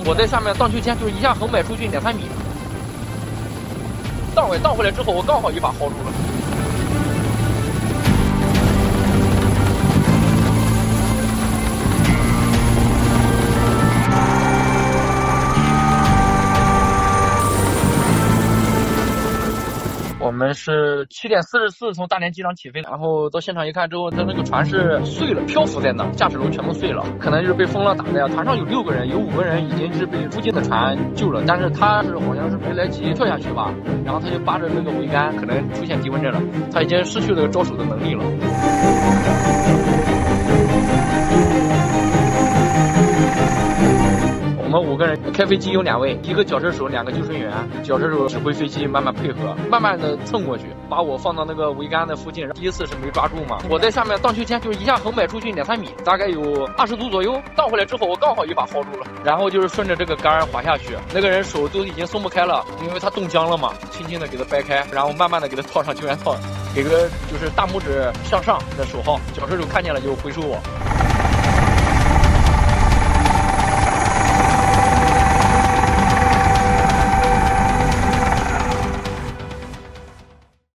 我在下面荡秋千，就是一下横摆出去2、3米，荡回来之后，我刚好一把薅住了。我们是7点44从大连机场起飞，然后到现场一看之后，它那个船是碎了，漂浮在那，驾驶楼全部碎了，可能就是被风浪打的呀。船上有6个人，有5个人已经是被附近的船救了，但是他是好像是没来及跳下去吧，然后他就扒着那个桅杆，可能出现低温症了，他已经失去了招手的能力了。我们5个人，开飞机有2位，一个脚车手，2个救生员。脚车手指挥飞机慢慢配合，慢慢的蹭过去，把我放到那个桅杆的附近。第一次是没抓住嘛，我在下面荡秋千，就是一下横摆出去2、3米，大概有20度左右。荡回来之后，我刚好一把薅住了，然后就是顺着这个杆滑下去。那个人手都已经松不开了，因为他冻僵了嘛，轻轻的给他掰开，然后慢慢的给他套上救援套，给个就是大拇指向上的手号。脚车手看见了就回收我。